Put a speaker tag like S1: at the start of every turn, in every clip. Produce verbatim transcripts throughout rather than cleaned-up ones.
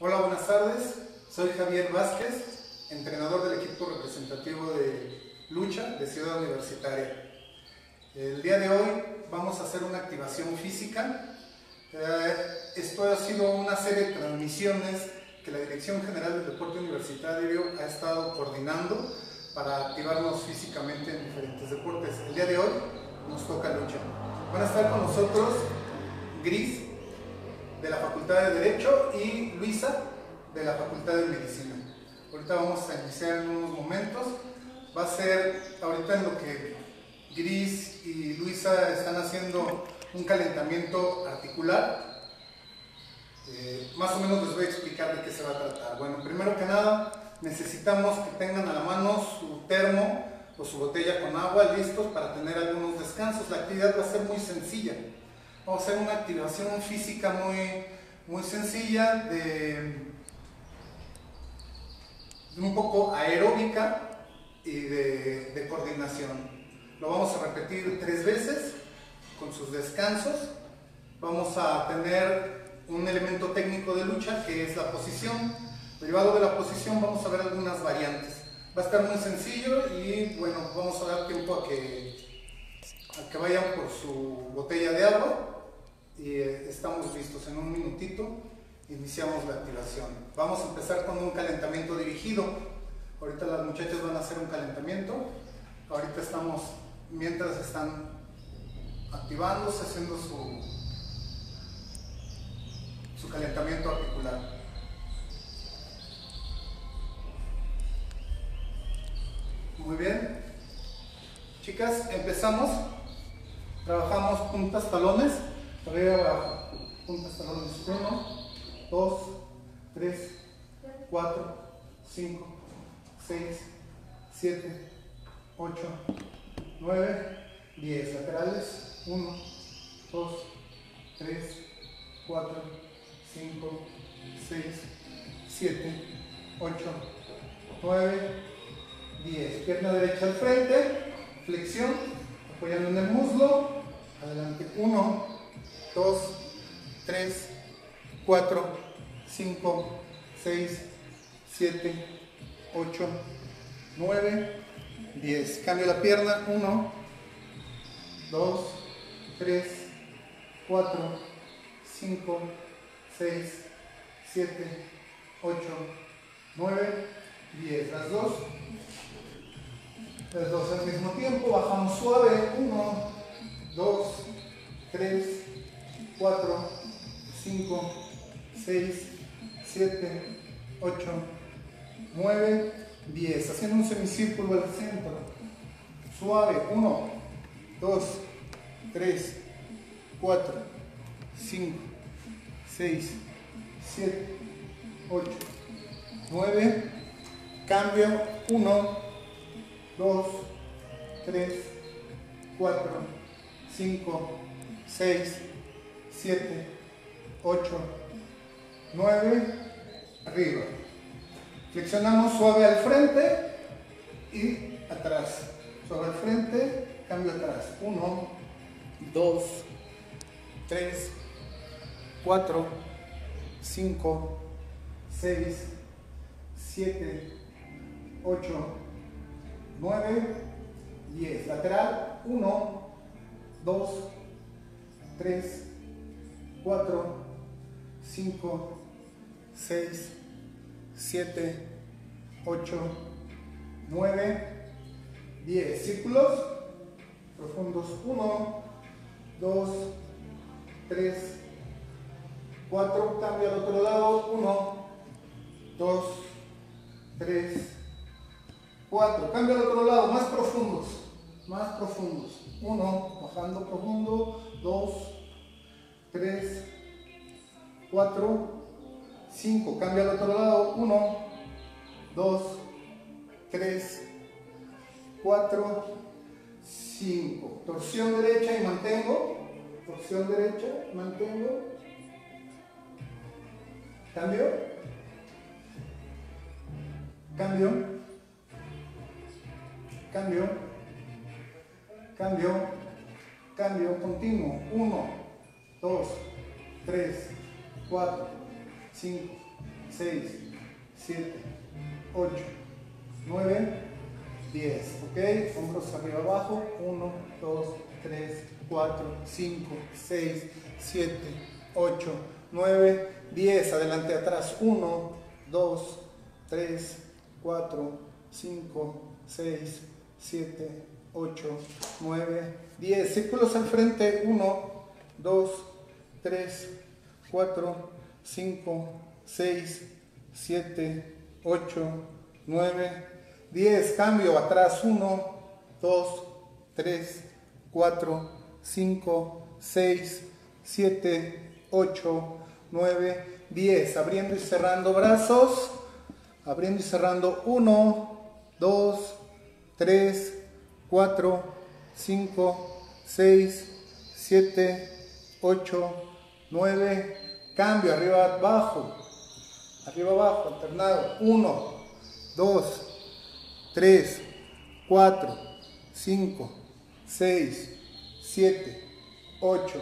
S1: Hola, buenas tardes. Soy Javier Vázquez, entrenador del equipo representativo de lucha de Ciudad Universitaria. El día de hoy vamos a hacer una activación física. Eh, esto ha sido una serie de transmisiones que la Dirección General del Deporte Universitario ha estado coordinando para activarnos físicamente en diferentes deportes. El día de hoy nos toca lucha. Van a estar con nosotros Gris, de la Facultad de Derecho, y Luisa, de la Facultad de Medicina. Ahorita vamos a iniciar en unos momentos. Va a ser ahorita en lo que Gris y Luisa están haciendo un calentamiento articular. Eh, más o menos les voy a explicar de qué se va a tratar. Bueno, primero que nada necesitamos que tengan a la mano su termo o su botella con agua listos para tener algunos descansos. La actividad va a ser muy sencilla. Vamos a hacer una activación física muy, muy sencilla, de, de un poco aeróbica y de, de coordinación. Lo vamos a repetir tres veces con sus descansos. Vamos a tener un elemento técnico de lucha que es la posición. Derivado de la posición vamos a ver algunas variantes. Va a estar muy sencillo y bueno, vamos a dar tiempo a que, a que vayan por su botella de agua. Y estamos listos. En un minutito iniciamos la activación. Vamos a empezar con un calentamiento dirigido. Ahorita las muchachas van a hacer un calentamiento. Ahorita estamos, mientras están activándose, haciendo su, su calentamiento articular. Muy bien. Chicas, empezamos. Trabajamos puntas, talones. Arriba, abajo, puntas, talones, uno, dos, tres, cuatro, cinco, seis, siete, ocho, nueve, diez. Laterales, uno, dos, tres, cuatro, cinco, seis, siete, ocho, nueve, diez. Pierna derecha al frente, flexión, apoyando en el muslo, adelante, uno, dos, tres, cuatro, cinco, seis, siete, ocho, nueve, diez. Cambio la pierna, uno, dos, tres, cuatro, cinco, seis, siete, ocho, nueve, diez. Las dos, las dos al mismo tiempo, bajamos suave, uno, dos, tres, cuatro, cinco, seis, siete, ocho, nueve, diez. Haciendo un semicírculo al centro. Suave. uno, dos, tres, cuatro, cinco, seis, siete, ocho, nueve. Cambio. uno, dos, tres, cuatro, cinco, seis, siete, ocho, nueve, arriba. Flexionamos suave al frente y atrás. Suave al frente, cambio atrás. uno, dos, tres, cuatro, cinco, seis, siete, ocho, nueve, diez. Lateral, uno, dos, tres, cuatro, cinco, seis, siete, ocho, nueve, diez. Círculos profundos. uno, dos, tres, cuatro. Cambio al otro lado. uno, dos, tres, cuatro. Cambio al otro lado. Más profundos. Más profundos. uno, bajando profundo. dos, tres, cuatro, cinco. Cambia al otro lado. uno, dos, tres, cuatro, cinco. Torsión derecha y mantengo. Torsión derecha, mantengo. Cambio. Cambio. Cambio. Cambio. Cambio continuo. uno, dos, tres, cuatro, cinco, seis, siete, ocho, nueve, diez. Ok, hombros arriba abajo. uno, dos, tres, cuatro, cinco, seis, siete, ocho, nueve, diez. Adelante, atrás. uno, dos, tres, cuatro, cinco, seis, siete, ocho, nueve, diez. Círculos al frente. uno, dos, tres, cuatro, cinco, seis, siete, ocho, nueve, diez. Cambio atrás. uno, dos, tres, cuatro, cinco, seis, siete, ocho, nueve, diez. Abriendo y cerrando brazos. Abriendo y cerrando. uno, dos, tres, cuatro, cinco, seis, siete, ocho, nueve. Cambio. Arriba, abajo. Arriba, abajo. Alternado. uno, dos, tres, cuatro, cinco, seis, siete, ocho,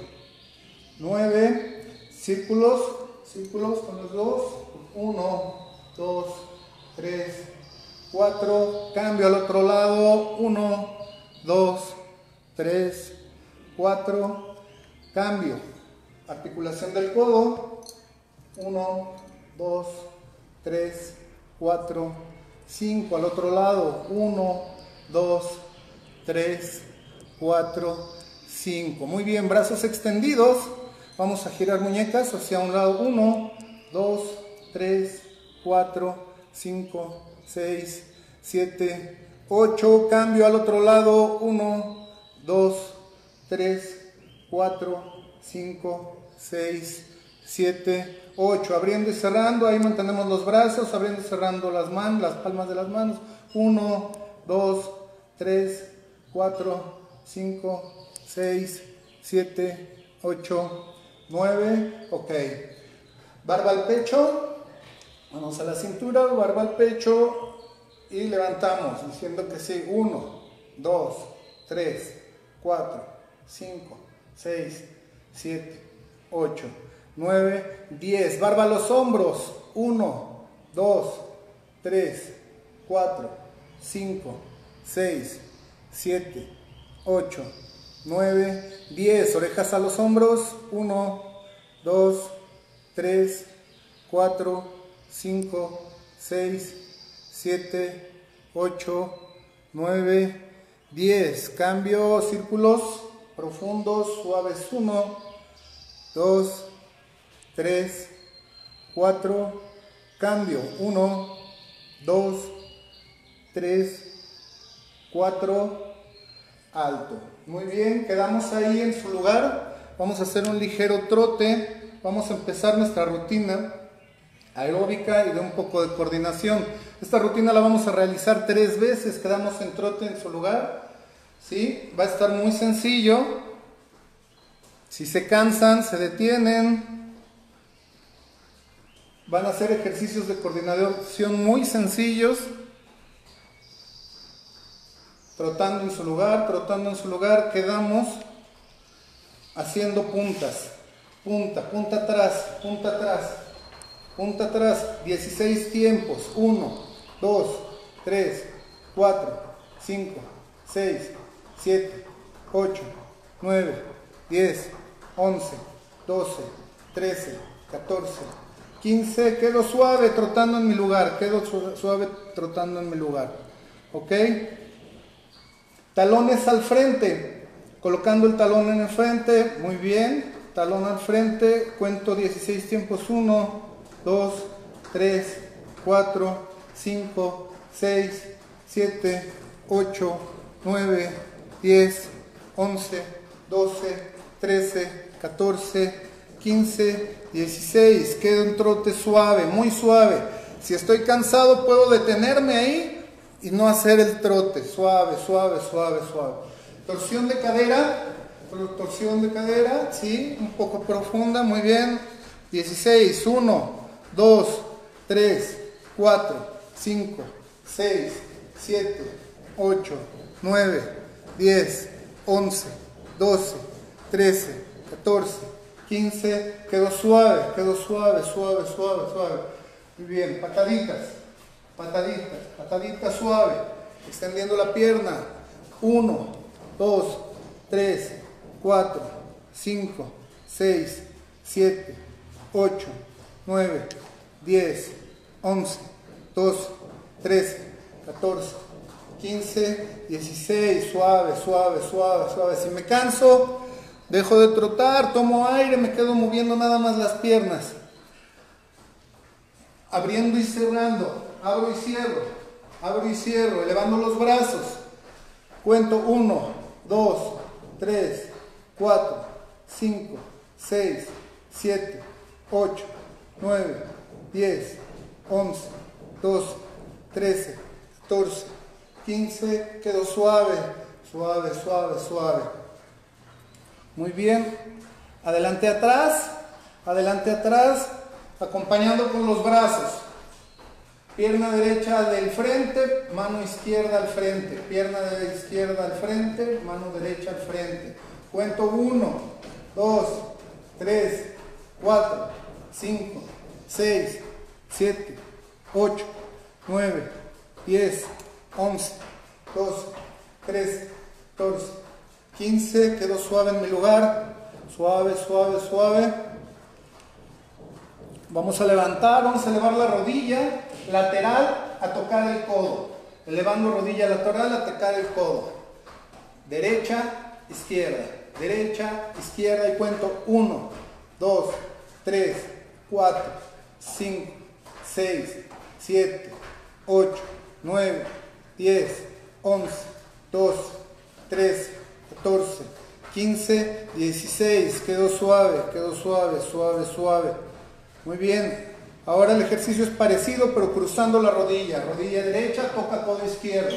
S1: nueve. Círculos. Círculos con los dos. uno, dos, tres, cuatro. Cambio al otro lado. uno, dos, tres, cuatro. Cambio. Articulación del codo. uno, dos, tres, cuatro, cinco. Al otro lado. uno, dos, tres, cuatro, cinco. Muy bien, brazos extendidos. Vamos a girar muñecas hacia un lado. uno, dos, tres, cuatro, cinco, seis, siete, ocho. Cambio al otro lado. uno, dos, tres, cuatro, cinco, seis, siete, ocho. Abriendo y cerrando. Ahí mantenemos los brazos. Abriendo y cerrando las manos, las palmas de las manos. uno, dos, tres, cuatro, cinco, seis, siete, ocho, nueve. Ok. Barba al pecho. Vamos a la cintura, barba al pecho y levantamos diciendo que sí. uno, dos, tres, cuatro, cinco, seis, siete, ocho, nueve, diez. Barba a los hombros. uno, dos, tres, cuatro, cinco, seis, siete, ocho, nueve, diez. Orejas a los hombros. uno, dos, tres, cuatro, cinco, seis, siete, ocho, nueve, diez. Cambio. Círculos profundos, suaves. uno, dos, tres, cuatro. Cambio. uno, dos, tres, cuatro. Alto. Muy bien, quedamos ahí en su lugar. Vamos a hacer un ligero trote. Vamos a empezar nuestra rutina aeróbica y de un poco de coordinación. Esta rutina la vamos a realizar tres veces. Quedamos en trote en su lugar. ¿Sí? Va a estar muy sencillo. Si se cansan, se detienen. Van a ser ejercicios de coordinación muy sencillos. Trotando en su lugar, trotando en su lugar. Quedamos haciendo puntas. Punta, punta atrás, punta atrás. Punta atrás, dieciséis tiempos. uno, dos, tres, cuatro, cinco, seis, siete, ocho, nueve, diez, once, doce, trece, catorce, quince. Quedo suave trotando en mi lugar. Quedo suave trotando en mi lugar. ¿Ok? Talones al frente. Colocando el talón en el frente. Muy bien. Talón al frente. Cuento dieciséis tiempos. uno, dos, tres, cuatro, cinco, seis, siete, ocho, nueve, diez, once, doce, trece, catorce, quince, dieciséis. Quedo en trote suave, muy suave. Si estoy cansado puedo detenerme ahí y no hacer el trote. Suave, suave, suave, suave. Torsión de cadera. Torsión de cadera, sí, un poco profunda, muy bien. dieciséis, uno, dos, tres, cuatro, cinco, seis, siete, ocho, nueve, diez, once, doce, trece, catorce, quince. Quedó suave, quedó suave, suave, suave, suave. Muy bien, pataditas, pataditas, pataditas suave, extendiendo la pierna. uno, dos, tres, cuatro, cinco, seis, siete, ocho, nueve, diez, once, doce, trece, catorce, quince, dieciséis, suave, suave, suave, suave. Si me canso, dejo de trotar, tomo aire, me quedo moviendo nada más las piernas. Abriendo y cerrando, abro y cierro, abro y cierro, elevando los brazos. Cuento uno, dos, tres, cuatro, cinco, seis, siete, ocho, nueve, diez, once, doce, trece, catorce, quince, quedo suave, suave, suave, suave. Muy bien, adelante, atrás, adelante, atrás, acompañando con los brazos. Pierna derecha del frente, mano izquierda al frente. Pierna de izquierda al frente, mano derecha al frente. Cuento uno, dos, tres, cuatro, cinco, seis, siete, ocho, nueve, diez, once, doce, trece, catorce, quince. Quedo suave en mi lugar. Suave, suave, suave. Vamos a levantar, vamos a elevar la rodilla lateral a tocar el codo. Elevando rodilla lateral a tocar el codo. Derecha, izquierda, derecha, izquierda y cuento uno, dos, tres, cuatro, cinco, seis, siete, ocho, nueve, diez, once, doce, trece, catorce, quince, dieciséis. Quedó suave, quedó suave, suave, suave. Muy bien. Ahora el ejercicio es parecido, pero cruzando la rodilla. Rodilla derecha, toca codo izquierdo.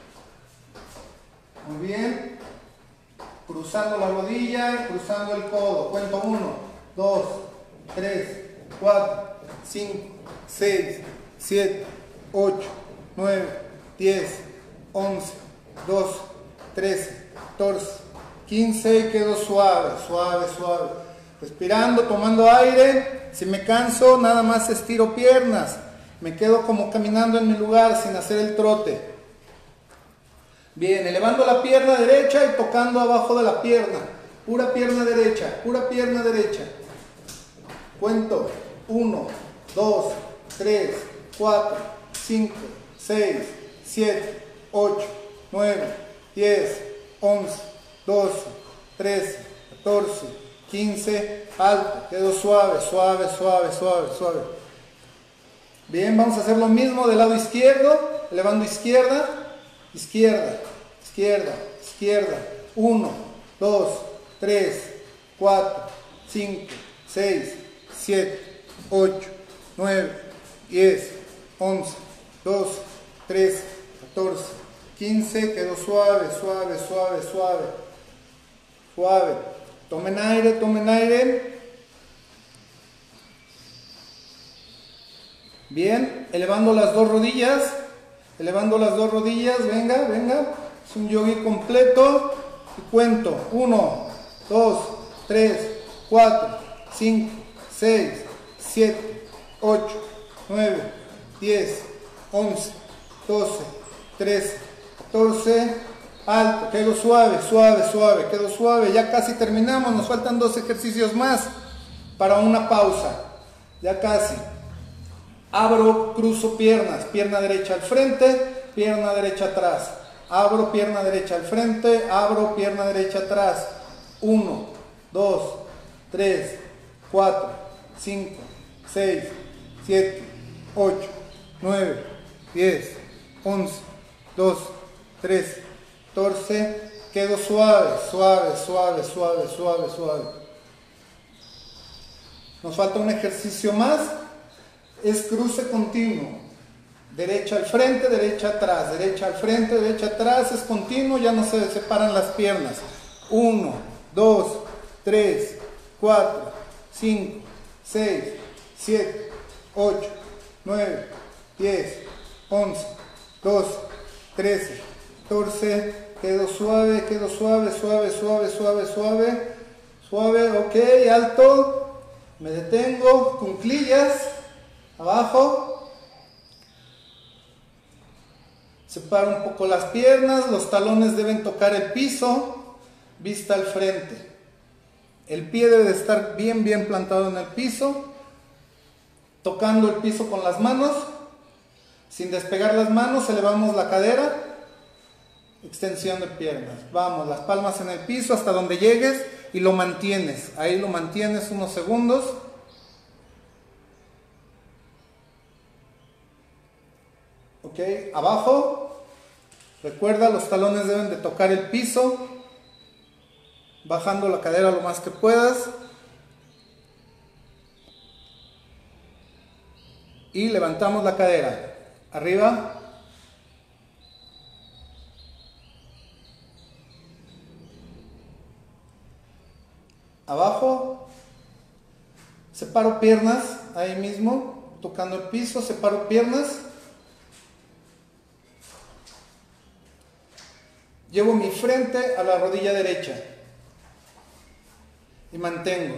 S1: Muy bien. Cruzando la rodilla y cruzando el codo. Cuento uno, dos, tres, cuatro, cinco, seis, siete, ocho, nueve, diez, once, doce, trece, catorce, quince. Quedo suave, suave, suave. Respirando, tomando aire. Si me canso, nada más estiro piernas. Me quedo como caminando en mi lugar sin hacer el trote. Bien, elevando la pierna derecha y tocando abajo de la pierna. Pura pierna derecha, pura pierna derecha. Cuento uno, dos, tres, cuatro, cinco, seis, siete, ocho, nueve, diez, once, doce, trece, catorce, quince, alto, quedo suave, suave, suave, suave, suave. Bien, vamos a hacer lo mismo del lado izquierdo, elevando izquierda, izquierda, izquierda, izquierda. uno, dos, tres, cuatro, cinco, seis, siete, ocho, nueve, diez, once, doce, trece, catorce, quince. Quedo suave, suave, suave, suave, suave. Tomen aire, tomen aire. Bien, elevando las dos rodillas. Elevando las dos rodillas, venga, venga. Es un yogi completo. Y cuento. uno, dos, tres, cuatro, cinco, seis, siete, ocho, nueve, diez, once, doce, trece, catorce. Alto, quedo suave, suave, suave, quedo suave. Ya casi terminamos, nos faltan dos ejercicios más para una pausa. Ya casi. Abro, cruzo piernas, pierna derecha al frente, pierna derecha atrás. Abro, pierna derecha al frente, abro, pierna derecha atrás. uno, dos, tres, cuatro, cinco, seis, siete, ocho, nueve, diez, once, doce, trece, catorce. Quedo suave, suave, suave, suave, suave, suave. Nos falta un ejercicio más. Es cruce continuo. Derecha al frente, derecha atrás, derecha al frente, derecha atrás. Es continuo, ya no se separan las piernas. uno, dos, tres, cuatro, cinco, seis, siete, ocho, nueve, diez, once, doce, trece, catorce. Quedo suave, quedo suave, suave, suave, suave, suave. Suave, ok, alto. Me detengo, cuclillas. abajo, separo un poco las piernas, los talones deben tocar el piso, vista al frente. El pie debe de estar bien, bien plantado en el piso, tocando el piso con las manos, sin despegar las manos, elevamos la cadera, extensión de piernas. Vamos, las palmas en el piso hasta donde llegues y lo mantienes. Ahí lo mantienes unos segundos. Ok, abajo. Recuerda, los talones deben de tocar el piso, bajando la cadera lo más que puedas. Y levantamos la cadera. Arriba. Abajo. Separo piernas, ahí mismo, tocando el piso, separo piernas. Llevo mi frente a la rodilla derecha y mantengo.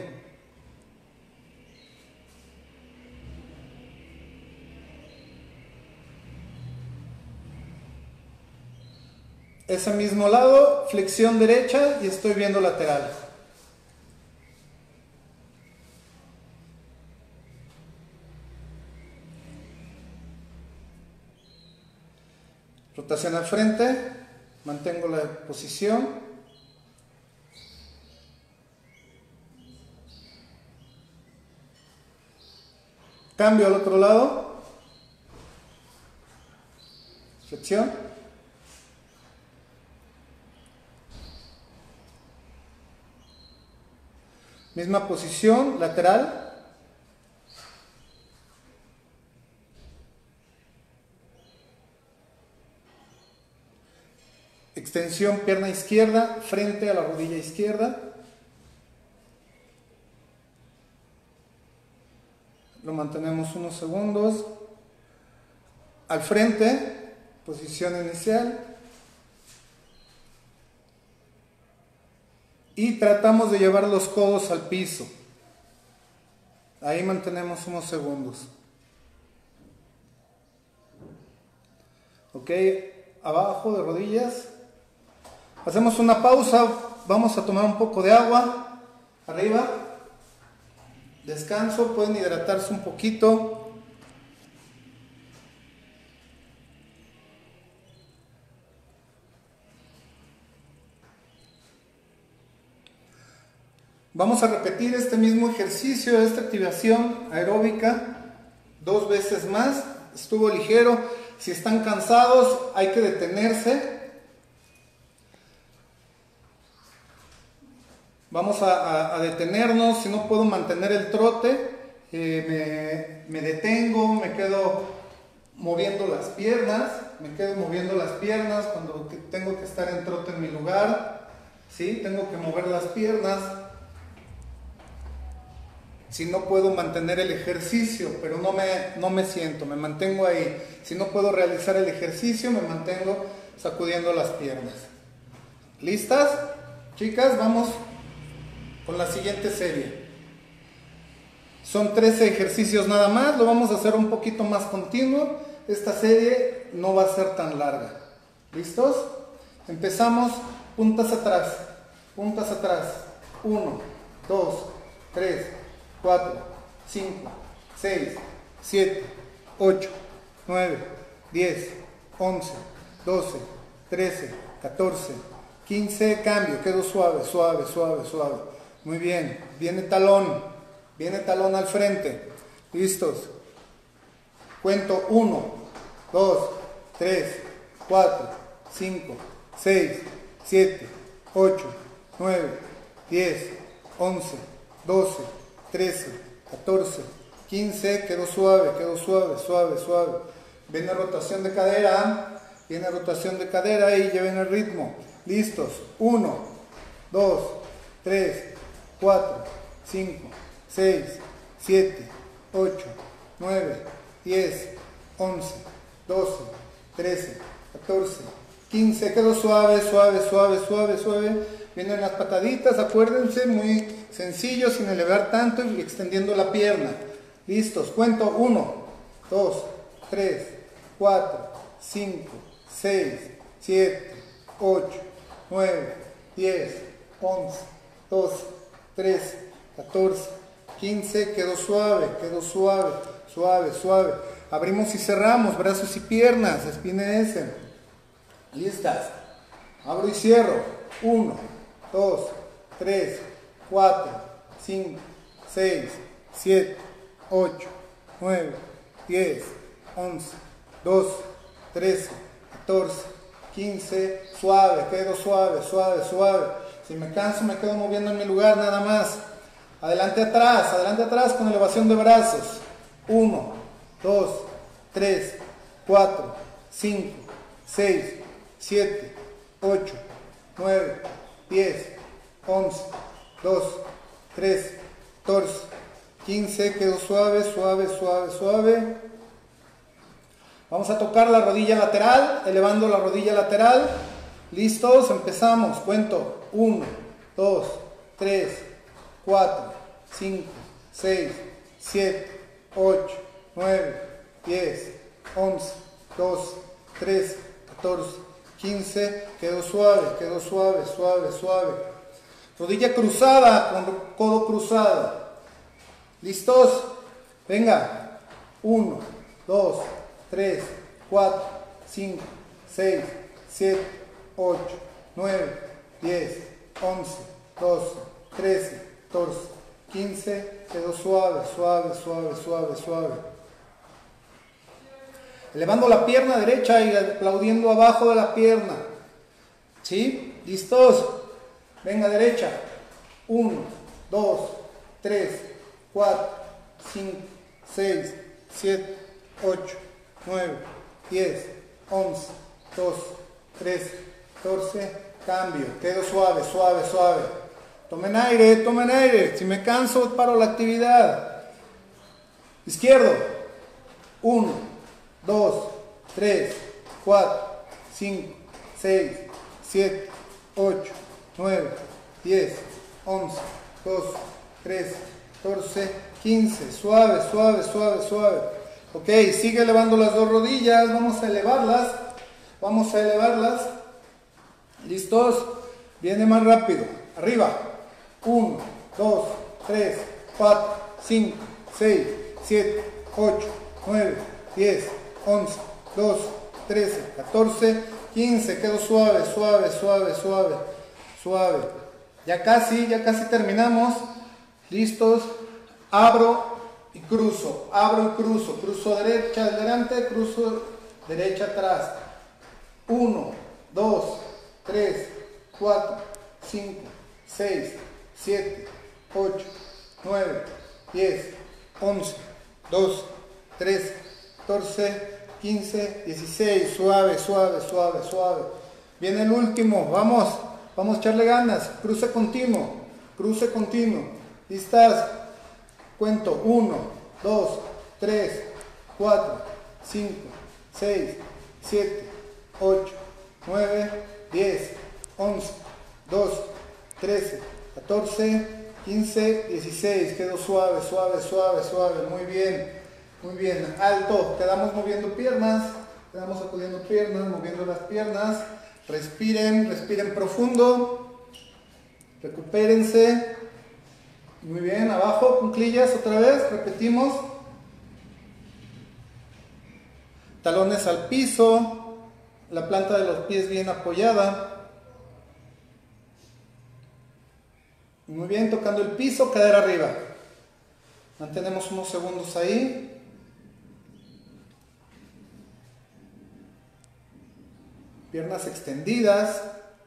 S1: Ese mismo lado, flexión derecha y estoy viendo lateral. Rotación al frente, mantengo la posición. Cambio al otro lado. Flexión. Misma posición, lateral. Extensión, pierna izquierda, frente a la rodilla izquierda. Lo mantenemos unos segundos. Al frente, posición inicial. Y tratamos de llevar los codos al piso. Ahí mantenemos unos segundos. Ok, abajo de rodillas. Hacemos una pausa, vamos a tomar un poco de agua. Arriba. Descanso, pueden hidratarse un poquito. Vamos a repetir este mismo ejercicio, esta activación aeróbica, dos veces más. Estuvo ligero. Si están cansados, hay que detenerse. Vamos a, a, a detenernos. Si no puedo mantener el trote, eh, me, me detengo, me quedo moviendo las piernas, me quedo moviendo las piernas cuando tengo que estar en trote en mi lugar. ¿Sí? Tengo que mover las piernas. Si no puedo mantener el ejercicio, pero no me, no me siento, me mantengo ahí. Si no puedo realizar el ejercicio, me mantengo sacudiendo las piernas. ¿Listas? Chicas, vamos con la siguiente serie. Son trece ejercicios nada más, lo vamos a hacer un poquito más continuo. Esta serie no va a ser tan larga. ¿Listos? Empezamos, puntas atrás, puntas atrás. uno, dos, tres, cuatro, cinco, seis, siete, ocho, nueve, diez, once, doce, trece, catorce, quince, cambio, quedo suave, suave, suave, suave. Muy bien, viene talón, viene talón al frente. ¿Listos? Cuento uno, dos, tres, cuatro, cinco, seis, siete, ocho, nueve, diez, once, doce, trece, catorce, quince, quedó suave, quedó suave, suave, suave. Viene rotación de cadera, viene rotación de cadera y lleven el ritmo. Listos, uno, dos, tres, cuatro, cinco, seis, siete, ocho, nueve, diez, once, doce, trece, catorce, quince, quedó suave, suave, suave, suave, suave. Vienen las pataditas, acuérdense, muy sencillo, sin elevar tanto y extendiendo la pierna. Listos, cuento uno, dos, tres, cuatro, cinco, seis, siete, ocho, nueve, diez, once, doce, trece, catorce, quince, quedó suave, quedó suave, suave, suave. Abrimos y cerramos, brazos y piernas, spine ese. Listas. Abro y cierro. uno, dos, tres, cuatro, cinco, seis, siete, ocho, nueve, diez, once, doce, trece, catorce, quince, suave, quedo suave, suave, suave. Si me canso me quedo moviendo en mi lugar nada más. Adelante, atrás, adelante, atrás con elevación de brazos. uno, dos, tres, cuatro, cinco, seis, siete, ocho, nueve, diez, once, doce, trece, catorce, quince, quedo suave, suave, suave, suave. Vamos a tocar la rodilla lateral, elevando la rodilla lateral. ¿Listos? Empezamos. Cuento. uno, dos, tres, cuatro, cinco, seis, siete, ocho, nueve, diez, once, doce, trece, catorce, quince. Quedó suave, quedó suave, suave, suave. Rodilla cruzada con codo cruzado. ¿Listos? Venga. uno, dos, tres, cuatro, cinco, seis, siete, ocho, nueve, diez, once, doce, trece, catorce, quince. Quedó suave, suave, suave, suave, suave. Elevando la pierna derecha y aplaudiendo abajo de la pierna. ¿Sí? ¿Listos? Venga, derecha. uno, dos, tres, cuatro, cinco, seis, siete, ocho, nueve, diez, once, doce, trece, catorce. Cambio. Quedo suave, suave, suave. Tomen aire, tomen aire. Si me canso, paro la actividad. Izquierdo. uno, dos, tres, cuatro, cinco, seis, siete, ocho, nueve, diez, once, doce, trece, catorce, quince. Suave, suave, suave, suave. Ok, sigue elevando las dos rodillas. Vamos a elevarlas. Vamos a elevarlas. ¿Listos? Viene más rápido. Arriba. uno, dos, tres, cuatro, cinco, seis, siete, ocho, nueve, diez, once, doce, trece, catorce, quince. Quedó suave, suave, suave, suave, suave. Ya casi, ya casi terminamos. ¿Listos? Abro y cruzo. Abro y cruzo. Cruzo derecha adelante, cruzo derecha atrás. uno, dos, tres, cuatro, cinco, seis, siete, ocho, nueve, diez, once, doce, trece, catorce, quince, dieciséis. Suave, suave, suave, suave. Viene el último. Vamos, vamos a echarle ganas. Cruce continuo, cruce continuo. ¿Listas? Cuento. uno, dos, tres, cuatro, cinco, seis, siete, ocho, nueve, diez, once, doce, trece, catorce, quince, dieciséis. Quedó suave, suave, suave, suave. Muy bien, muy bien. Alto. Quedamos moviendo piernas. Quedamos sacudiendo piernas, moviendo las piernas. Respiren, respiren profundo. Recupérense. Muy bien. Abajo, cuclillas otra vez. Repetimos. Talones al piso. La planta de los pies bien apoyada. Muy bien, tocando el piso, cadera arriba. Mantenemos unos segundos ahí. Piernas extendidas.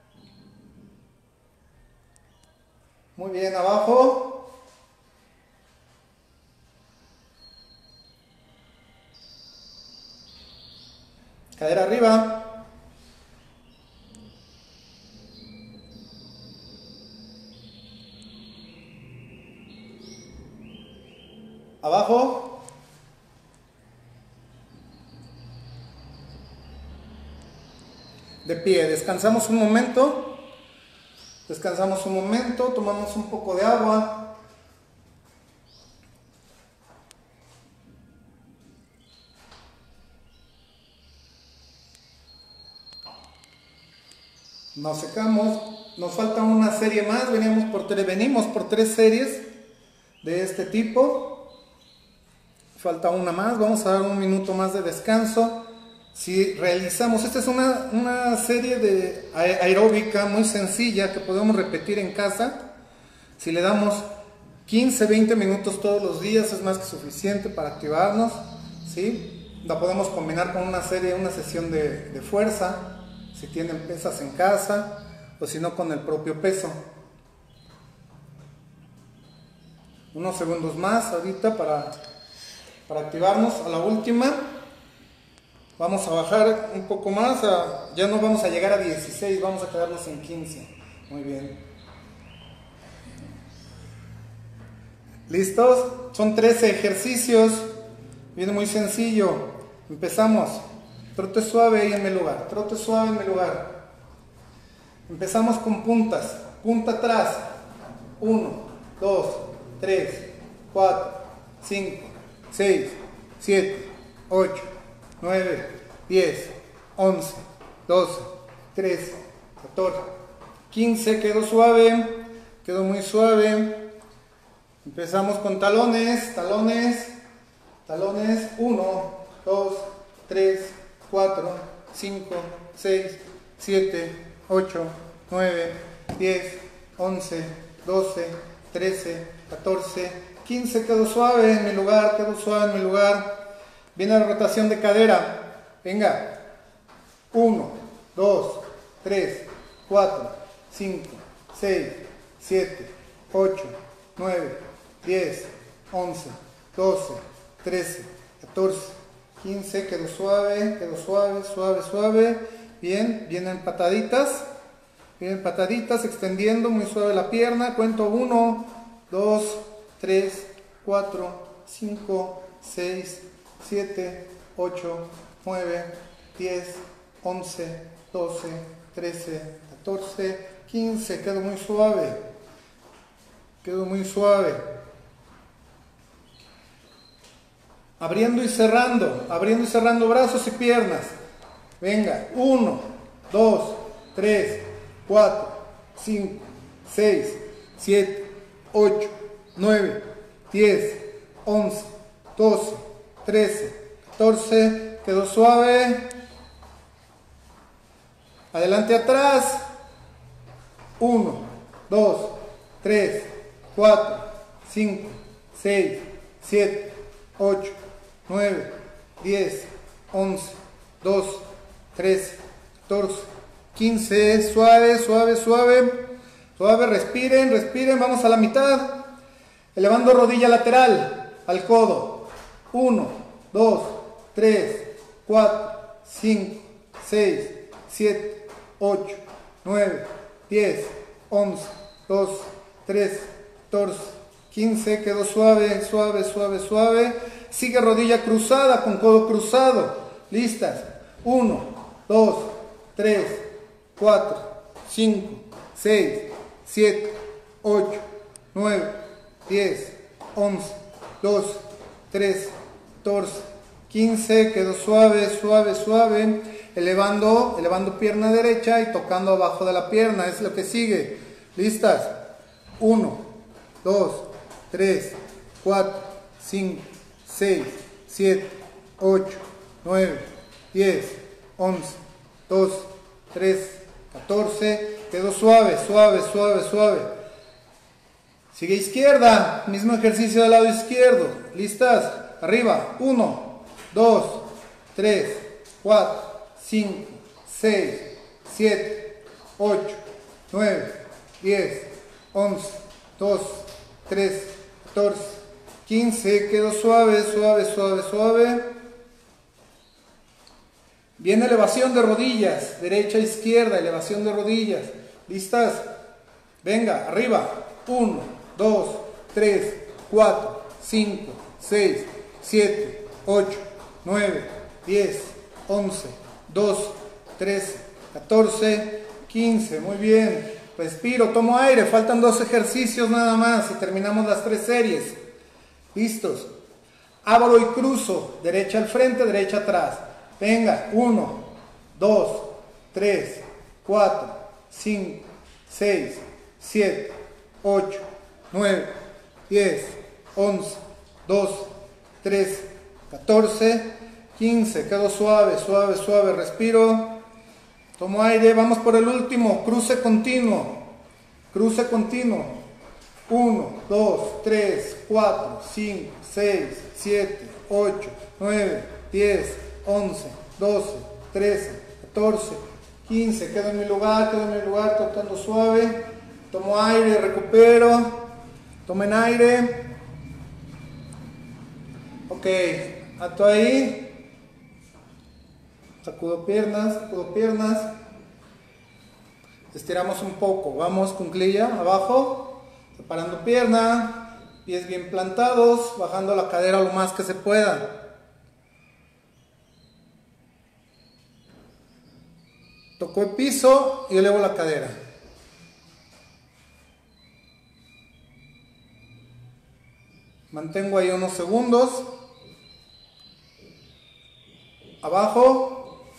S1: Muy bien, abajo. Cadera arriba. Abajo. De pie. Descansamos un momento. Descansamos un momento. Tomamos un poco de agua. Nos secamos, nos falta una serie más, veníamos por tres, venimos por tres series de este tipo. Falta una más, vamos a dar un minuto más de descanso. Si realizamos, esta es una, una serie de aeróbica muy sencilla que podemos repetir en casa. Si le damos quince a veinte minutos todos los días es más que suficiente para activarnos, ¿sí? La podemos combinar con una serie, una sesión de, de fuerza, si tienen pesas en casa, o si no con el propio peso. Unos segundos más ahorita para, para activarnos. A la última vamos a bajar un poco más, a, ya no vamos a llegar a dieciséis, vamos a quedarnos en quince. Muy bien. ¿Listos? Son trece ejercicios, viene muy sencillo. Empezamos. Trote suave ahí en mi lugar, trote suave en mi lugar. Empezamos con puntas, punta atrás. uno, dos, tres, cuatro, cinco, seis, siete, ocho, nueve, diez, once, doce, trece, catorce, quince, quedó suave, quedó muy suave. Empezamos con talones, talones, talones, uno, dos, tres, cuatro, cinco, seis, siete, ocho, nueve, diez, once, doce, trece, catorce, quince, quedó suave en mi lugar, quedó suave en mi lugar. Viene la rotación de cadera, venga, uno, dos, tres, cuatro, cinco, seis, siete, ocho, nueve, diez, once, doce, trece, catorce, quince, quedó suave, quedó suave, suave, suave. Bien, vienen pataditas, vienen pataditas, extendiendo muy suave la pierna. Cuento uno, dos, tres, cuatro, cinco, seis, siete, ocho, nueve, diez, once, doce, trece, catorce, quince, quedó muy suave, quedó muy suave. Abriendo y cerrando, abriendo y cerrando brazos y piernas. Venga, uno, dos, tres, cuatro, cinco, seis, siete, ocho, nueve, diez, once, doce, trece, catorce, quedó suave. Adelante, atrás. uno, dos, tres, cuatro, cinco, seis, siete, ocho, nueve, diez, once, doce, trece, catorce, quince, suave, suave, suave, suave, respiren, respiren, vamos a la mitad, elevando rodilla lateral al codo, uno, dos, tres, cuatro, cinco, seis, siete, ocho, nueve, diez, once, doce, trece, catorce, quince, quedó suave, suave, suave, suave. Sigue rodilla cruzada con codo cruzado. Listas. uno, dos, tres, cuatro, cinco, seis, siete, ocho, nueve, diez, once, doce, trece, catorce, quince. Quedó suave, suave, suave. Elevando, elevando pierna derecha y tocando abajo de la pierna. Es lo que sigue. Listas. uno, dos, tres, cuatro, cinco, seis, siete, ocho, nueve, diez, once, doce, trece, catorce. Quedó suave, suave, suave, suave. Sigue izquierda. Mismo ejercicio del lado izquierdo. ¿Listas? Arriba. uno, dos, tres, cuatro, cinco, seis, siete, ocho, nueve, diez, once, doce, trece, catorce, quince, quedó suave, suave, suave, suave. Viene elevación de rodillas, derecha, izquierda, elevación de rodillas. ¿Listas? Venga, arriba. uno, dos, tres, cuatro, cinco, seis, siete, ocho, nueve, diez, once, doce, trece, catorce, quince. Muy bien. Respiro, tomo aire, faltan dos ejercicios nada más y terminamos las tres series. ¿Listos? Abro y cruzo, derecha al frente, derecha atrás. Venga, uno, dos, tres, cuatro, cinco, seis, siete, ocho, nueve, diez, once, doce, trece, catorce, quince. Quedo suave, suave, suave, respiro. Tomo aire, vamos por el último, cruce continuo. Cruce continuo. uno, dos, tres, cuatro, cinco, seis, siete, ocho, nueve, diez, once, doce, trece, catorce, quince. Quedo en mi lugar, quedo en mi lugar, tratando suave. Tomo aire, recupero. Tomen aire. Ok, ato ahí. Sacudo piernas, sacudo piernas. Estiramos un poco. Vamos, cuclilla abajo. Separando pierna. Pies bien plantados. Bajando la cadera lo más que se pueda. Toco el piso y elevo la cadera. Mantengo ahí unos segundos. Abajo.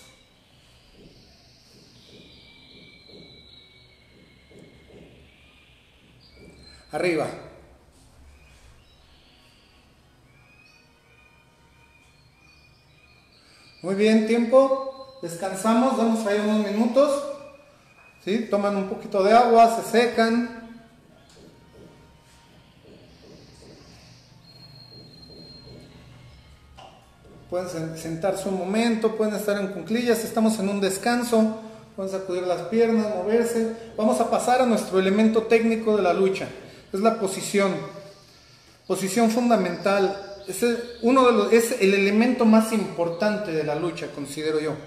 S1: Arriba. Muy bien, tiempo. Descansamos, damos ahí unos minutos. ¿Sí? Toman un poquito de agua, se secan. Pueden sentarse un momento, pueden estar en cuclillas, estamos en un descanso, pueden sacudir las piernas, moverse. Vamos a pasar a nuestro elemento técnico de la lucha, es la posición. Posición fundamental, es el, uno de los, es el elemento más importante de la lucha, considero yo.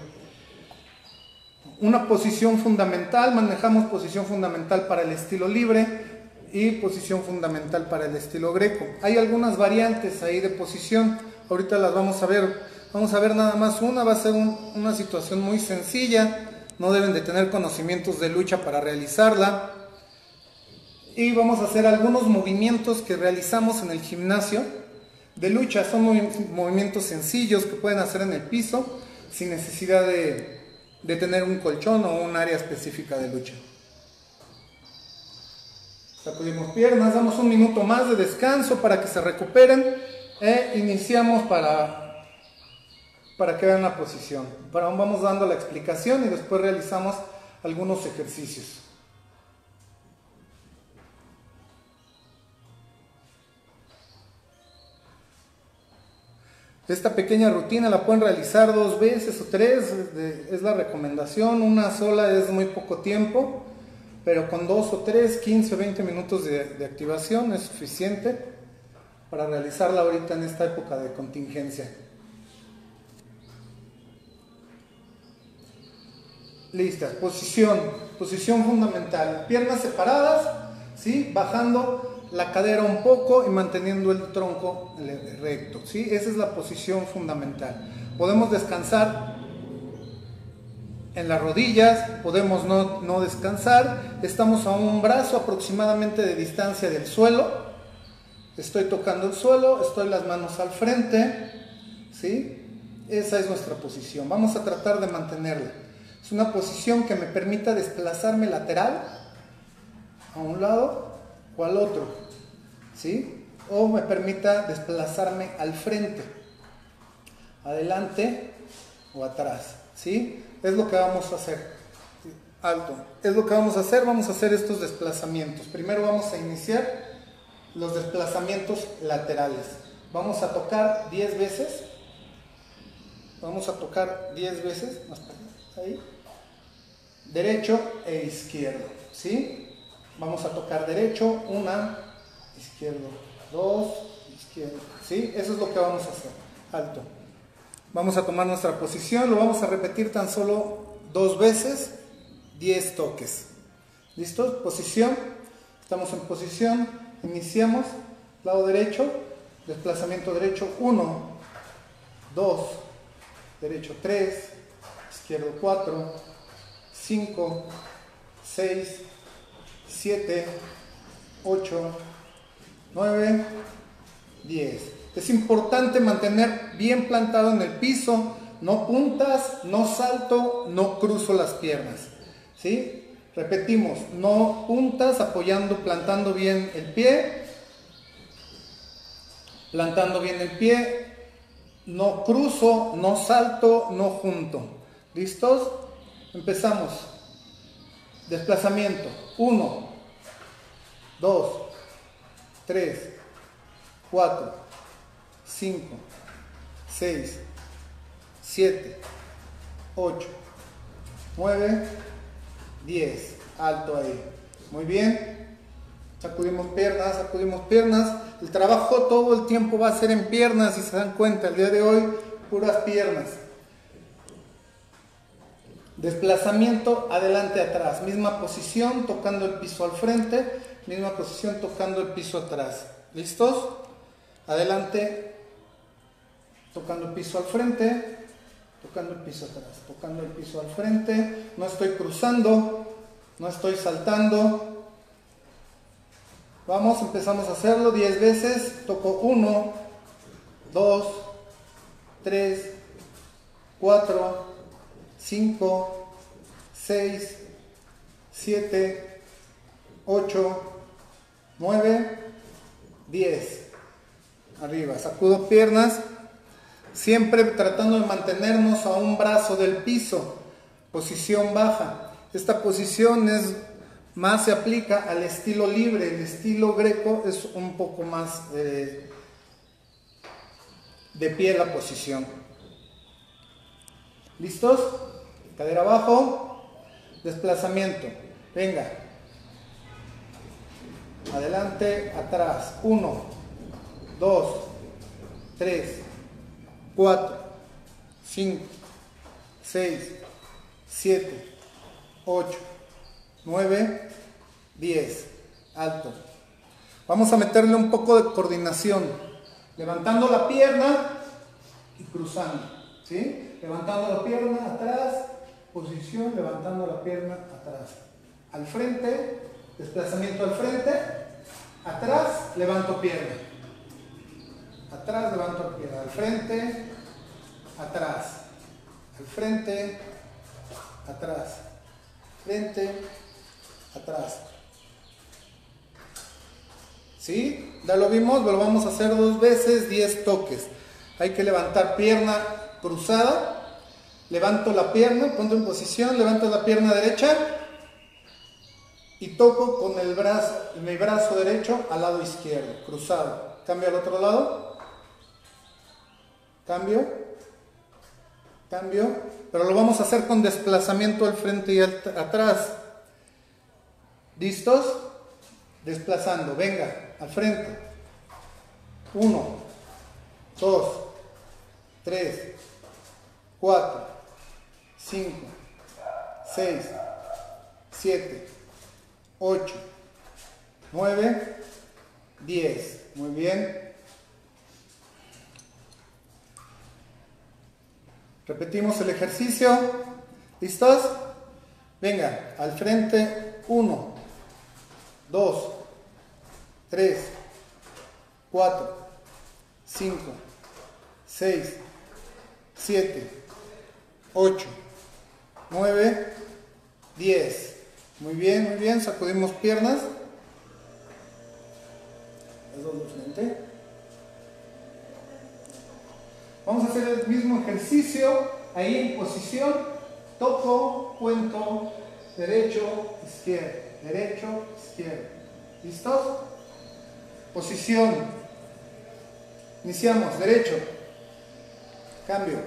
S1: Una posición fundamental, manejamos posición fundamental para el estilo libre y posición fundamental para el estilo greco. Hay algunas variantes ahí de posición. Ahorita las vamos a ver, vamos a ver nada más una, va a ser un, una situación muy sencilla, no deben de tener conocimientos de lucha para realizarla. Y vamos a hacer algunos movimientos que realizamos en el gimnasio de lucha, son movi- movimientos sencillos que pueden hacer en el piso, sin necesidad de, de tener un colchón o un área específica de lucha. Sacudimos piernas, damos un minuto más de descanso para que se recuperen. E iniciamos para, para que vean la posición. Para, vamos dando la explicación y después realizamos algunos ejercicios. Esta pequeña rutina la pueden realizar dos veces o tres, es la recomendación. Una sola es muy poco tiempo, pero con dos o tres, quince o veinte minutos de, de activación es suficiente para realizarla ahorita en esta época de contingencia. Listas, posición, posición fundamental, piernas separadas, ¿sí? Bajando la cadera un poco y manteniendo el tronco recto, ¿sí? Esa es la posición fundamental. Podemos descansar en las rodillas, podemos no, no descansar, estamos a un brazo aproximadamente de distancia del suelo. Estoy tocando el suelo, estoy las manos al frente, ¿sí? Esa es nuestra posición. Vamos a tratar de mantenerla. Es una posición que me permita desplazarme lateral, a un lado o al otro, ¿sí? O me permita desplazarme al frente, adelante o atrás, ¿sí? Es lo que vamos a hacer. Alto. Es lo que vamos a hacer. Vamos a hacer estos desplazamientos. Primero vamos a iniciar los desplazamientos laterales. Vamos a tocar diez veces. Vamos a tocar diez veces. Ahí. Derecho e izquierdo. ¿Sí? Vamos a tocar derecho, una, izquierdo, dos, izquierdo. ¿Sí? Eso es lo que vamos a hacer. Alto. Vamos a tomar nuestra posición. Lo vamos a repetir tan solo dos veces. diez toques. ¿Listo? Posición. Estamos en posición. Iniciamos, lado derecho, desplazamiento derecho, uno, dos, derecho tres, izquierdo cuatro, cinco, seis, siete, ocho, nueve, diez. Es importante mantener bien plantado en el piso, no puntas, no salto, no cruzo las piernas, ¿sí? Repetimos, no puntas, apoyando, plantando bien el pie. Plantando bien el pie. No cruzo, no salto, no junto. ¿Listos? Empezamos. Desplazamiento. uno, dos, tres, cuatro, cinco, seis, siete, ocho, nueve, diez. Alto ahí. Muy bien. Sacudimos piernas, sacudimos piernas. El trabajo todo el tiempo va a ser en piernas, si se dan cuenta. El día de hoy, puras piernas. Desplazamiento adelante, atrás. Misma posición, tocando el piso al frente. Misma posición, tocando el piso atrás. ¿Listos? Adelante, tocando el piso al frente. Tocando el piso atrás. Tocando el piso al frente. No estoy cruzando. No estoy saltando. Vamos, empezamos a hacerlo diez veces. Toco uno, dos, tres, cuatro, cinco, seis, siete, ocho, nueve, diez. Arriba, sacudo piernas. Siempre tratando de mantenernos a un brazo del piso. Posición baja. Esta posición es... más se aplica al estilo libre. El estilo greco es un poco más eh, de pie la posición. ¿Listos? Cadera abajo. Desplazamiento. Venga. Adelante, atrás. uno, dos, tres, cuatro, cinco, seis, siete, ocho, nueve, diez. Alto. Vamos a meterle un poco de coordinación. Levantando la pierna y cruzando. ¿Sí? Levantando la pierna atrás. Posición, levantando la pierna atrás. Al frente. Desplazamiento al frente. Atrás, levanto pierna. Atrás, levanto pierna. Al frente. Atrás. Al frente. Atrás. Frente. Atrás. ¿Sí? Ya lo vimos, lo vamos a hacer dos veces, diez toques. Hay que levantar pierna cruzada. Levanto la pierna, pongo en posición, levanto la pierna derecha y toco con el brazo, mi brazo derecho al lado izquierdo, cruzado. Cambio al otro lado. Cambio. Cambio. Pero lo vamos a hacer con desplazamiento al frente y al atrás. ¿Listos? Desplazando. Venga, al frente. uno, dos, tres, cuatro, cinco, seis, siete, ocho, nueve, diez. Muy bien. Repetimos el ejercicio. ¿Listos? Venga, al frente. uno, dos, tres, cuatro, cinco, seis, siete, ocho, nueve, diez. Muy bien, muy bien. Sacudimos piernas. Las dos de frente. Vamos a hacer el mismo ejercicio. Ahí en posición. Toco, cuento. Derecho, izquierdo. Derecho, izquierdo. ¿Listos? Posición. Iniciamos. Derecho. Cambio.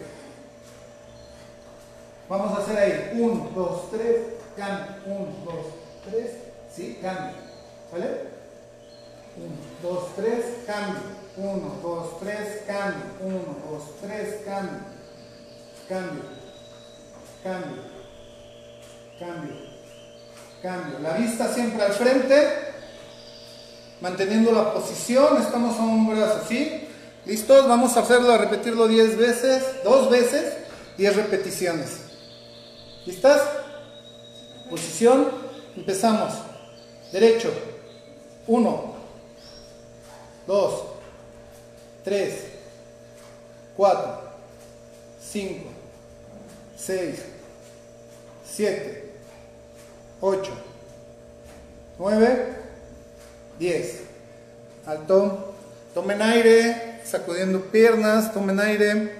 S1: Vamos a hacer ahí. uno, dos, tres. Cambio. uno, dos, tres. Sí, cambio. ¿Vale? uno, dos, tres. Cambio. uno, dos, tres. Cambio. uno, dos, tres. Cambio. Cambio. Cambio. Cambio. Cambio. La vista siempre al frente. Manteniendo la posición. Estamos a un brazo, ¿sí? ¿Listos? Vamos a hacerlo, a repetirlo diez veces. dos veces. diez repeticiones. ¿Listas? Posición. Empezamos. Derecho. uno, dos, tres, cuatro, cinco, seis, siete, ocho, nueve, diez. Alto. Tomen aire, sacudiendo piernas, tomen aire,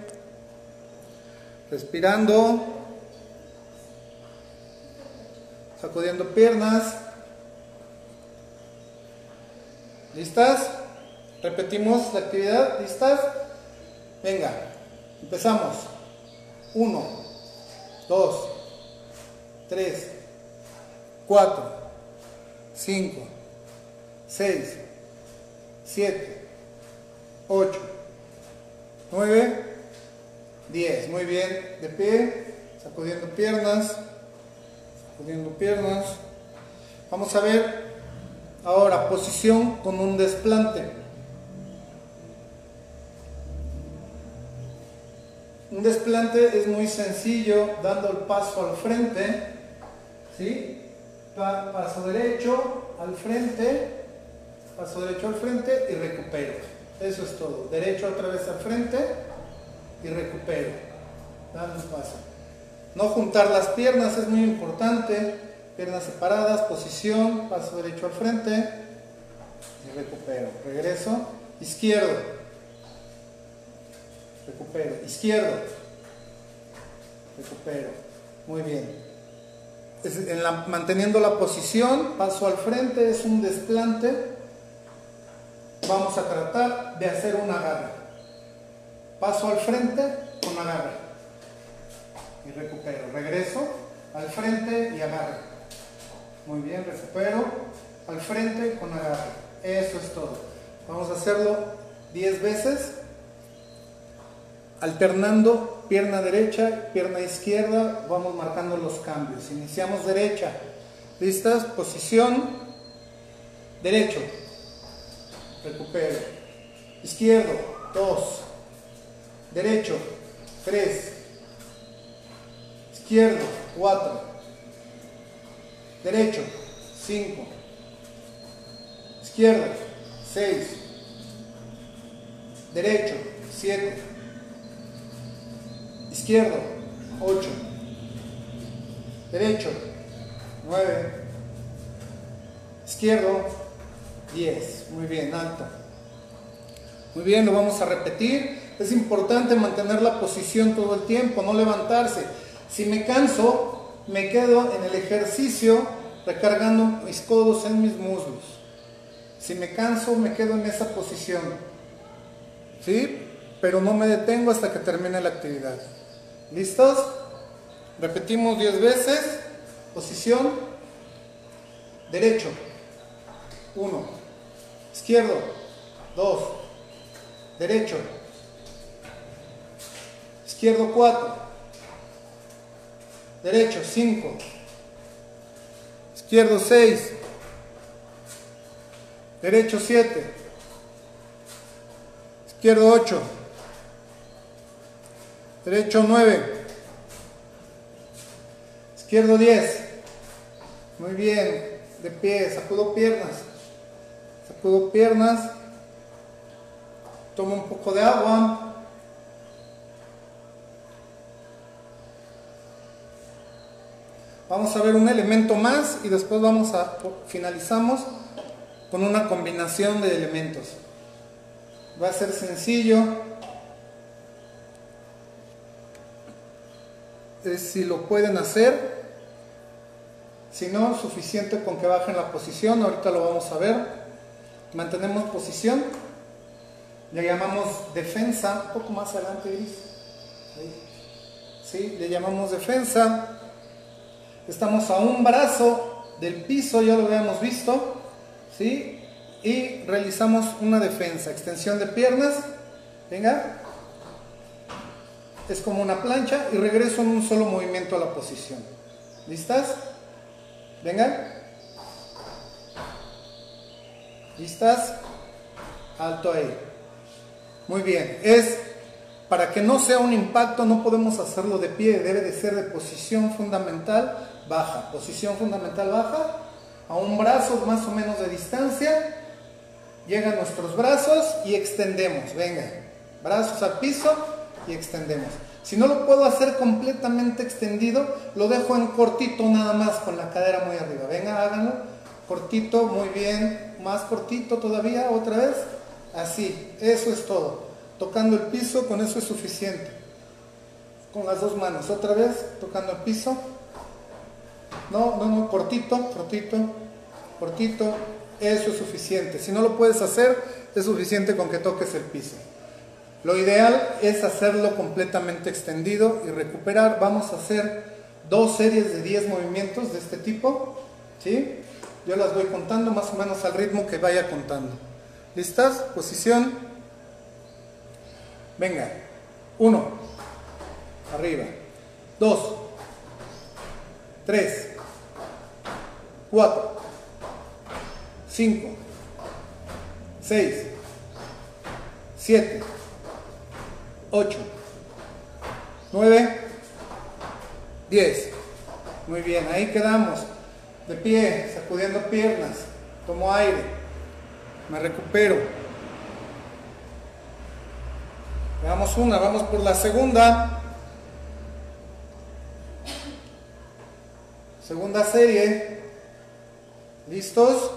S1: respirando, sacudiendo piernas. ¿Listas? Repetimos la actividad. ¿Listas? Venga, empezamos. uno, dos, tres, cuatro, cinco, seis, siete, ocho, nueve, diez. Muy bien, de pie, sacudiendo piernas, sacudiendo piernas. Vamos a ver ahora posición con un desplante. Un desplante es muy sencillo, dando el paso al frente, ¿sí? Pa- paso derecho al frente, paso derecho al frente y recupero. Eso es todo. Derecho otra vez al frente y recupero. Dando un paso. No juntar las piernas es muy importante. Piernas separadas, posición, paso derecho al frente y recupero. Regreso. Izquierdo. Recupero. Izquierdo. Recupero. Muy bien. Es en la, manteniendo la posición, paso al frente, es un desplante. Vamos a tratar de hacer un agarre. Paso al frente con agarre. Y recupero. Regreso al frente y agarre. Muy bien, recupero. Al frente con agarre. Eso es todo. Vamos a hacerlo diez veces. Alternando pierna derecha, pierna izquierda. Vamos marcando los cambios. Iniciamos derecha. ¿Listas? Posición. Derecho. Recupero. Izquierdo, dos. Derecho, tres. Izquierdo, cuatro. Derecho, cinco. Izquierdo, seis. Derecho, siete. Izquierdo, ocho. Derecho, nueve. Izquierdo, diez. Muy bien, alto. Muy bien, lo vamos a repetir. Es importante mantener la posición todo el tiempo, no levantarse. Si me canso, me quedo en el ejercicio recargando mis codos en mis muslos. Si me canso, me quedo en esa posición. ¿Sí? Pero no me detengo hasta que termine la actividad. ¿Listos? Repetimos diez veces. Posición. Derecho. uno. Izquierdo. dos. Derecho. Izquierdo, cuatro. Derecho, cinco. Izquierdo, seis. Derecho, siete. Izquierdo, ocho. Derecho, nueve. Izquierdo, diez. Muy bien. De pie, sacudo piernas. Sacudo piernas. Tomo un poco de agua. Vamos a ver un elemento más y después vamos a finalizamos con una combinación de elementos. Va a ser sencillo. Es si lo pueden hacer. Si no, suficiente con que bajen la posición. Ahorita lo vamos a ver. Mantenemos posición. Le llamamos defensa. Un poco más adelante, Iris. Ahí. Sí, le llamamos defensa. Estamos a un brazo del piso, ya lo habíamos visto, ¿sí? Y realizamos una defensa, extensión de piernas, venga, es como una plancha y regreso en un solo movimiento a la posición. ¿Listas? Venga. ¿Listas? Alto ahí. Muy bien, es para que no sea un impacto, no podemos hacerlo de pie, debe de ser de posición fundamental baja, posición fundamental baja, a un brazo más o menos de distancia, llegan nuestros brazos y extendemos, venga, brazos al piso y extendemos. Si no lo puedo hacer completamente extendido, lo dejo en cortito nada más, con la cadera muy arriba. Venga, háganlo. Cortito, muy bien. Más cortito todavía, otra vez. Así, eso es todo. Tocando el piso, con eso es suficiente. Con las dos manos, otra vez, tocando el piso. No, no, no, cortito, cortito, cortito. Eso es suficiente. Si no lo puedes hacer, es suficiente con que toques el piso. Lo ideal es hacerlo completamente extendido y recuperar. Vamos a hacer dos series de diez movimientos de este tipo, ¿sí? Yo las voy contando más o menos al ritmo que vaya contando. ¿Listas? Posición. Venga. Uno. Arriba. Dos. Tres. Cuatro. Cinco. Seis. Siete. ocho, nueve, diez. Muy bien, ahí quedamos. De pie, sacudiendo piernas. Tomo aire. Me recupero. Veamos una, vamos por la segunda. Segunda serie. ¿Listos?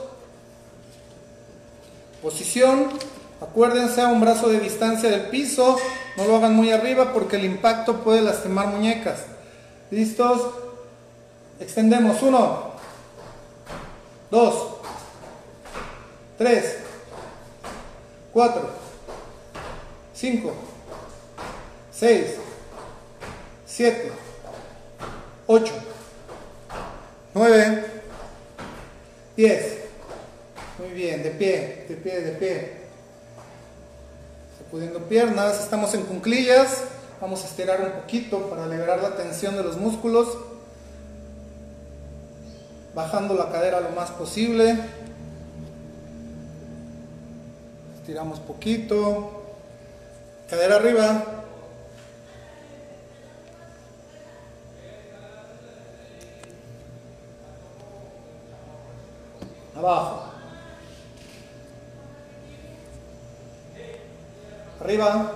S1: Posición. Acuérdense, a un brazo de distancia del piso, no lo hagan muy arriba porque el impacto puede lastimar muñecas. ¿Listos? Extendemos. Uno, dos, tres, cuatro, cinco, seis, siete, ocho, nueve, diez. Muy bien, de pie, de pie, de pie. Sacudiendo piernas, estamos en cuclillas, vamos a estirar un poquito para liberar la tensión de los músculos, bajando la cadera lo más posible, estiramos poquito, cadera arriba, abajo, arriba,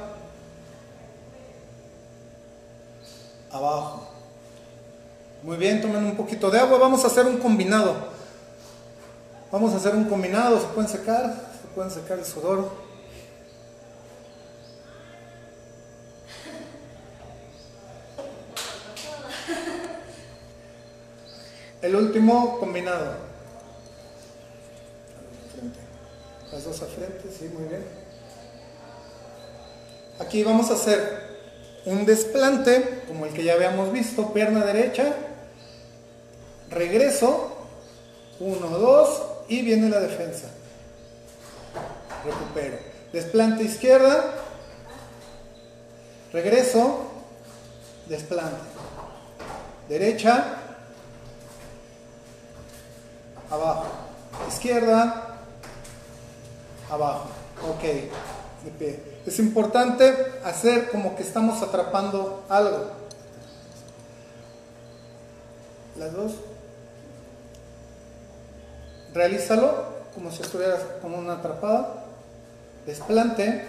S1: abajo. Muy bien, tomen un poquito de agua. Vamos a hacer un combinado. Vamos a hacer un combinado. Se pueden secar, se pueden secar el sudor. El último combinado. Las dos al frente, sí, muy bien. Aquí vamos a hacer un desplante, como el que ya habíamos visto, pierna derecha, regreso, uno, dos, y viene la defensa. Recupero. Desplante izquierda, regreso, desplante. Derecha, abajo. Izquierda, abajo. Ok, de pie. Es importante hacer como que estamos atrapando algo. Las dos. Realízalo como si estuvieras con una atrapada. Desplante.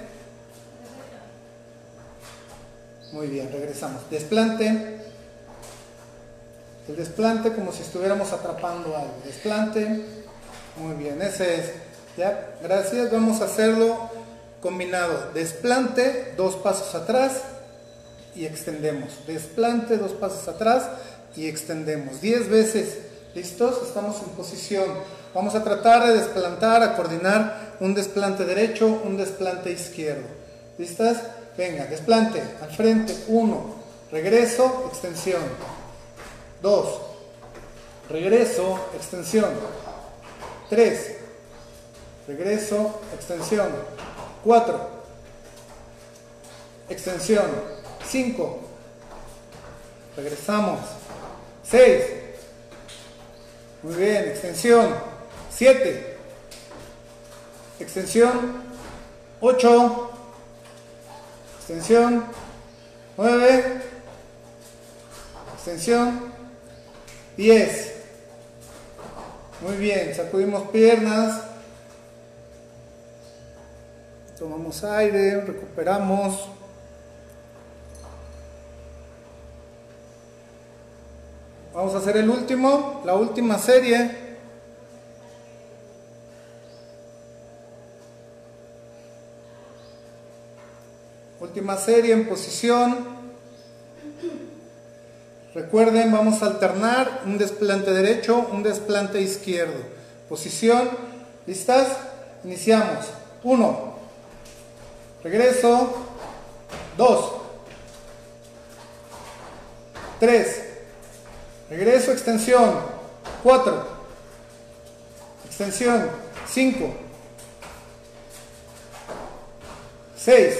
S1: Muy bien, regresamos. Desplante. El desplante como si estuviéramos atrapando algo. Desplante. Muy bien, ese es. Ya, gracias. Vamos a hacerlo combinado. Desplante, dos pasos atrás y extendemos. Desplante, dos pasos atrás y extendemos. diez veces. ¿Listos? Estamos en posición. Vamos a tratar de desplantar, a coordinar un desplante derecho, un desplante izquierdo. ¿Listas? Venga, desplante al frente. uno. Regreso, extensión. dos. Regreso, extensión. tres. Regreso, extensión. cuatro. Extensión. cinco. Regresamos. seis. Muy bien, extensión. siete. Extensión. ocho. Extensión. nueve. Extensión. diez. Muy bien, sacudimos piernas. Tomamos aire, recuperamos. Vamos a hacer el último, la última serie. Última serie en posición. Recuerden, vamos a alternar un desplante derecho, un desplante izquierdo. Posición, ¿listas? Iniciamos. uno. Regreso. dos. tres. Regreso, extensión. cuatro. Extensión. cinco. seis.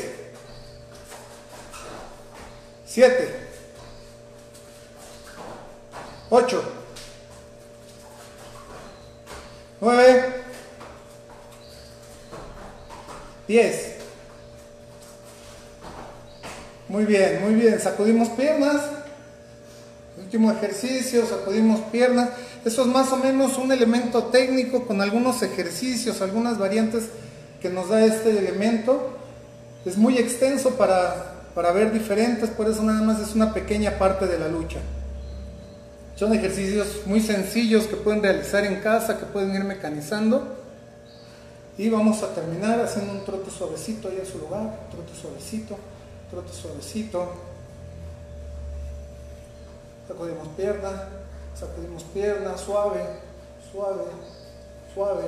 S1: siete. ocho. nueve. diez. Muy bien, muy bien. Sacudimos piernas. Último ejercicio, sacudimos piernas. Eso es más o menos un elemento técnico con algunos ejercicios, algunas variantes que nos da este elemento. Es muy extenso para, para ver diferentes, por eso nada más es una pequeña parte de la lucha. Son ejercicios muy sencillos que pueden realizar en casa, que pueden ir mecanizando. Y vamos a terminar haciendo un trote suavecito ahí en su lugar. Trote suavecito, trote suavecito. Sacudimos pierna, sacudimos pierna, suave, suave, suave.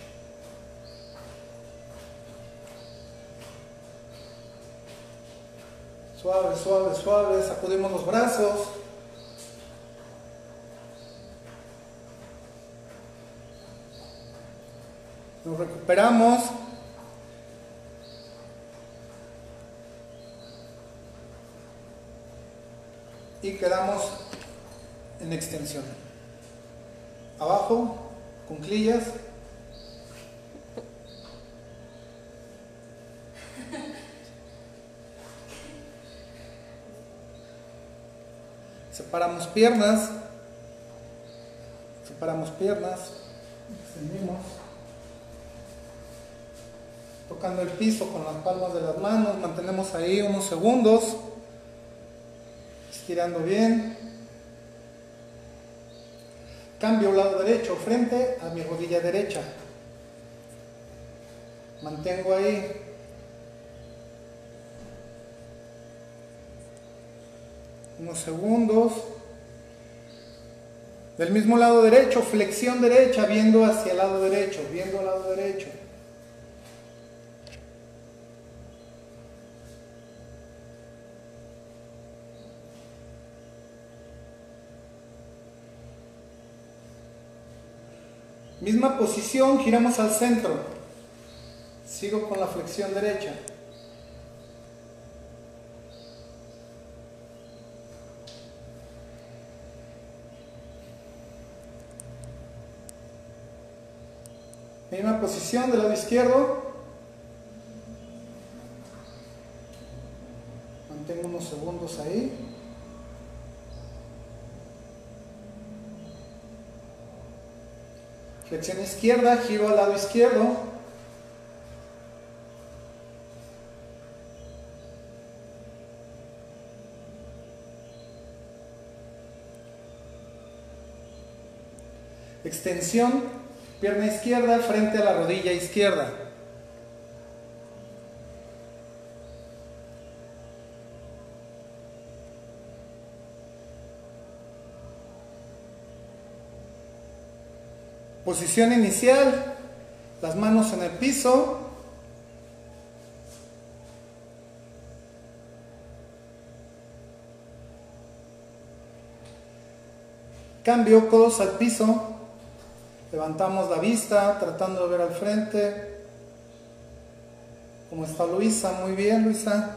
S1: Suave, suave, suave. Sacudimos los brazos. Nos recuperamos. Y quedamos en extensión. Abajo, cuclillas. Separamos piernas. Separamos piernas. Extendimos. Tocando el piso con las palmas de las manos. Mantenemos ahí unos segundos. Estirando bien. Cambio lado derecho, frente a mi rodilla derecha. Mantengo ahí. Unos segundos. Del mismo lado derecho, flexión derecha, viendo hacia el lado derecho, viendo al lado derecho. Misma posición, giramos al centro. Sigo con la flexión derecha. Misma posición del lado izquierdo. Mantengo unos segundos ahí. Flexión izquierda, giro al lado izquierdo. Extensión, pierna izquierda frente a la rodilla izquierda. Posición inicial, las manos en el piso. Cambio, codos al piso. Levantamos la vista, tratando de ver al frente. ¿Cómo está Luisa? Muy bien, Luisa.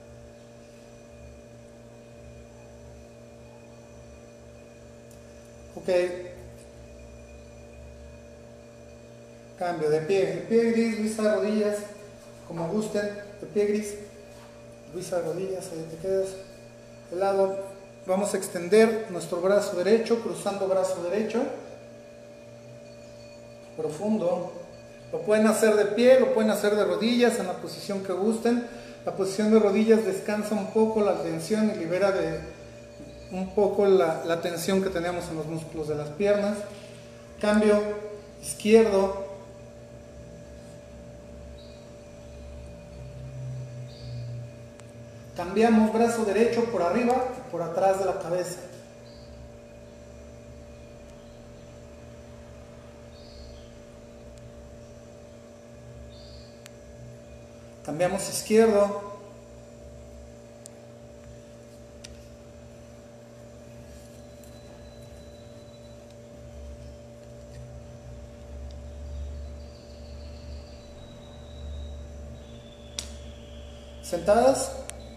S1: Ok. Cambio de pie, de pie gris, Luisa, rodillas, como gusten, de pie gris, Luisa, rodillas, ahí te quedas. De lado, vamos a extender nuestro brazo derecho, cruzando brazo derecho, profundo. Lo pueden hacer de pie, lo pueden hacer de rodillas, en la posición que gusten. La posición de rodillas descansa un poco la tensión y libera de, un poco la, la tensión que tenemos en los músculos de las piernas. Cambio izquierdo. Cambiamos brazo derecho por arriba y por atrás de la cabeza. Cambiamos izquierdo. Sentadas.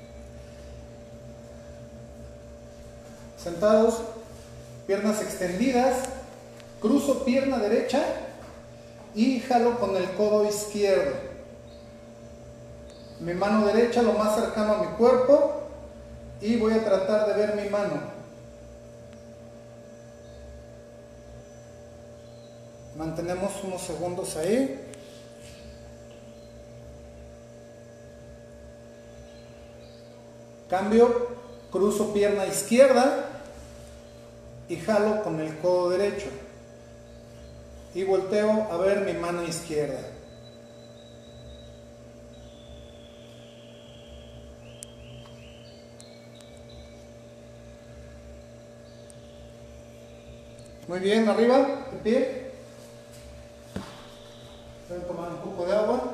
S1: Sentados, piernas extendidas, cruzo pierna derecha y jalo con el codo izquierdo. Mi mano derecha lo más cercano a mi cuerpo y voy a tratar de ver mi mano. Mantenemos unos segundos ahí. Cambio, cruzo pierna izquierda y jalo con el codo derecho. Y volteo a ver mi mano izquierda. Muy bien, arriba, de pie. Voy a tomar un poco de agua.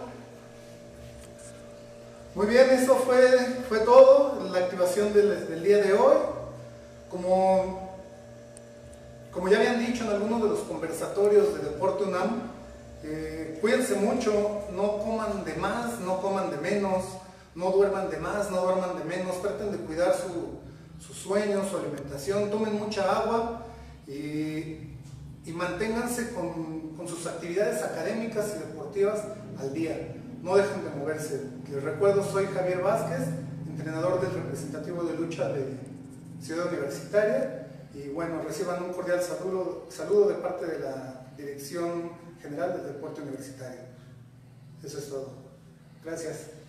S1: Muy bien, eso fue, fue todo, la activación del, del día de hoy. Como, como ya habían dicho en algunos de los conversatorios de Deporte UNAM, eh, cuídense mucho, no coman de más, no coman de menos, no duerman de más, no duerman de menos, traten de cuidar su, su sueño, su alimentación, tomen mucha agua y, y manténganse con, con sus actividades académicas y deportivas al día. No dejen de moverse. Les recuerdo, soy Javier Vázquez, entrenador del representativo de lucha de Ciudad Universitaria. Y bueno, reciban un cordial saludo, saludo de parte de la Dirección General del Deporte Universitario. Eso es todo. Gracias.